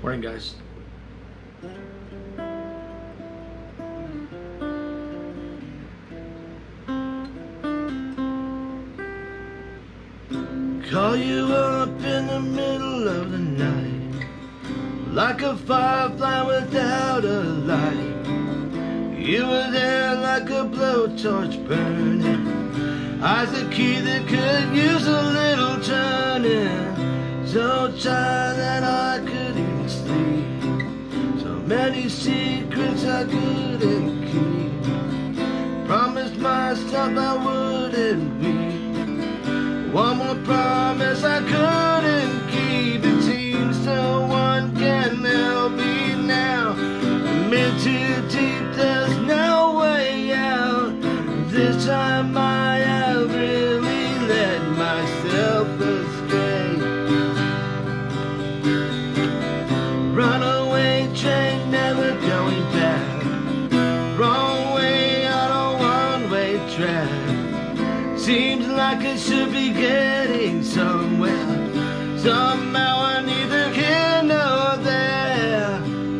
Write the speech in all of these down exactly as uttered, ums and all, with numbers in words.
Morning, guys. Call you up in the middle of the night, like a firefly without a light. You were there like a blowtorch burning, eyes a key that could use a little turning. So tired that I couldn't even sleep, so many secrets I couldn't keep. Promised myself I wouldn't weep, one more promise I couldn't keep. It seems no one can help me now, I'm in too deep, there's no way out. This time I have really let myself astray. Runaway train, never going back, wrong way on a one-way track. Seems like I should be getting somewhere, somehow I'm neither here nor there.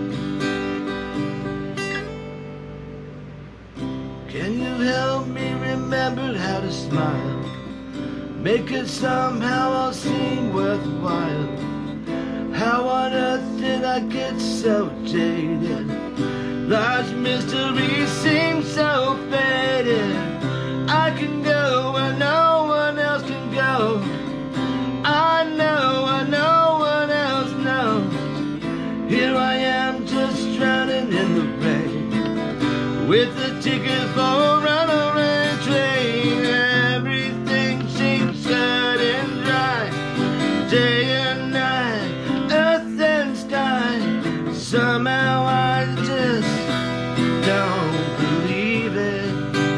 Can you help me remember how to smile, make it somehow all seem worthwhile? How on earth did I get so jaded? Life's mystery seems so faded. I can go where no one else can go, I know where no one else knows. Here I am just drowning in the rain, with a ticket for a runaway train. Everything seems cut and dry, day and night, earth and sky. Somehow I just don't believe it.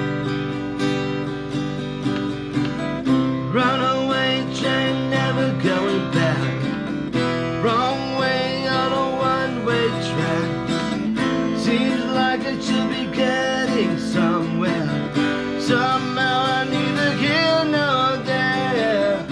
Runaway train, never going back, wrong way on a one-way track. Seems like I should be getting somewhere, somehow I'm neither here nor there.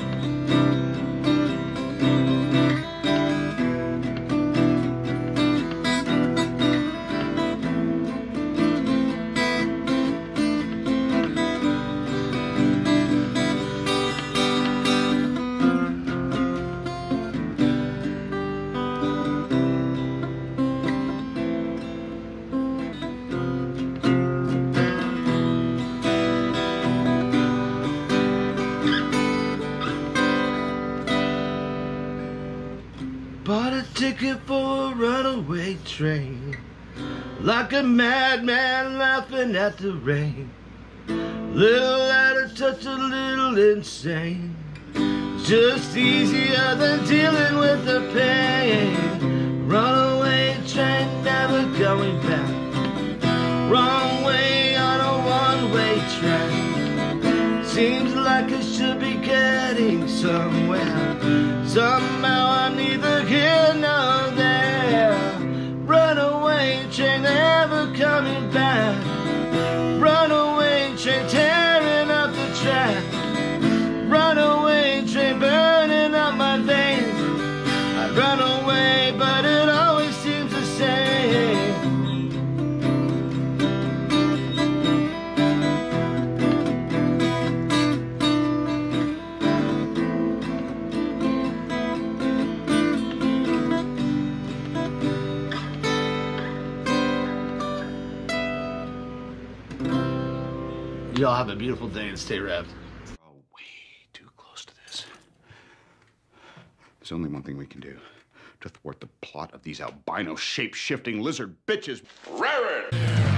Bought a ticket for a runaway train, like a madman laughing at the rain. Little out touch, a little insane, just easier than dealing with the pain. Runaway train, never going back, wrong way on a one-way track. Seems like I should be getting somewhere, somehow I'm neither here nor there. Runaway train, never coming back, runaway train, tearing up the track. Runaway train, burning up my veins. I run away, but it always seems the same. Y'all have a beautiful day and stay revved. Oh, way too close to this. There's only one thing we can do to thwart the plot of these albino shape-shifting lizard bitches. Reverend!